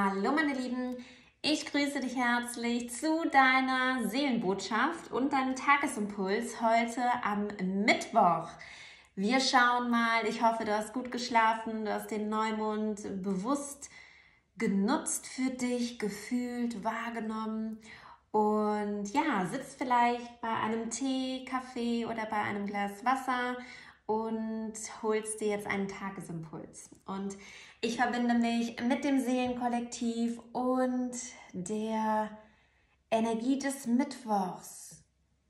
Hallo meine Lieben, ich grüße dich herzlich zu deiner Seelenbotschaft und deinem Tagesimpuls heute am Mittwoch. Wir schauen mal, ich hoffe, du hast gut geschlafen, du hast den Neumond bewusst genutzt für dich, gefühlt, wahrgenommen und ja, sitzt vielleicht bei einem Tee, Kaffee oder bei einem Glas Wasser und holst dir jetzt einen Tagesimpuls. Und ich verbinde mich mit dem Seelenkollektiv und der Energie des Mittwochs.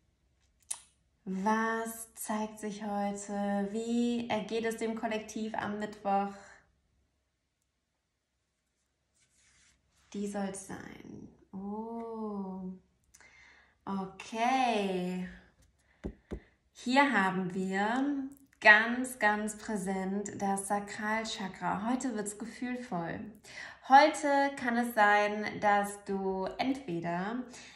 Was zeigt sich heute? Wie ergeht es dem Kollektiv am Mittwoch? Die soll es sein. Oh, okay. Hier haben wir ganz, ganz präsent das Sakralchakra. Heute wird es gefühlvoll. Heute kann es sein, dass du entweder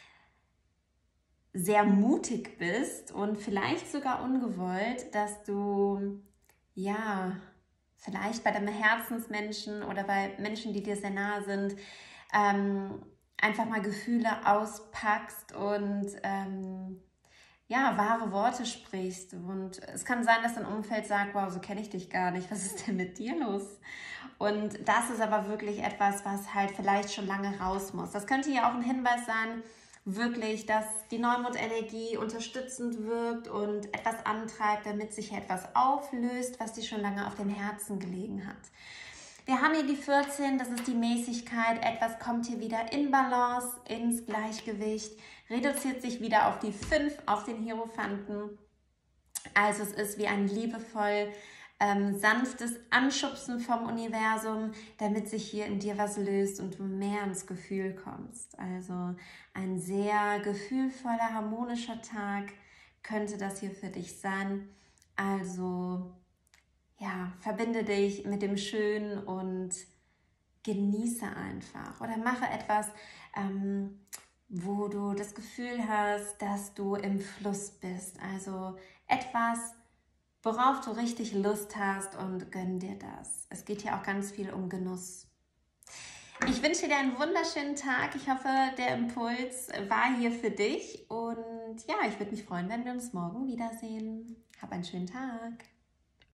sehr mutig bist und vielleicht sogar ungewollt, dass du, ja, vielleicht bei deinem Herzensmenschen oder bei Menschen, die dir sehr nahe sind, einfach mal Gefühle auspackst und ja, wahre Worte sprichst. Und es kann sein, dass dein Umfeld sagt, wow, so kenne ich dich gar nicht, was ist denn mit dir los? Und das ist aber wirklich etwas, was halt vielleicht schon lange raus muss. Das könnte ja auch ein Hinweis sein, wirklich, dass die Neumondenergie unterstützend wirkt und etwas antreibt, damit sich etwas auflöst, was dir schon lange auf dem Herzen gelegen hat. Wir haben hier die 14, das ist die Mäßigkeit, etwas kommt hier wieder in Balance, ins Gleichgewicht, reduziert sich wieder auf die 5, auf den Hierophanten. Also es ist wie ein liebevoll sanftes Anschubsen vom Universum, damit sich hier in dir was löst und du mehr ins Gefühl kommst. Also ein sehr gefühlvoller, harmonischer Tag könnte das hier für dich sein. Also ja, verbinde dich mit dem Schönen und genieße einfach. Oder mache etwas, wo du das Gefühl hast, dass du im Fluss bist. Also etwas, worauf du richtig Lust hast und gönn dir das. Es geht hier auch ganz viel um Genuss. Ich wünsche dir einen wunderschönen Tag. Ich hoffe, der Impuls war hier für dich. Und ja, ich würde mich freuen, wenn wir uns morgen wiedersehen. Hab einen schönen Tag.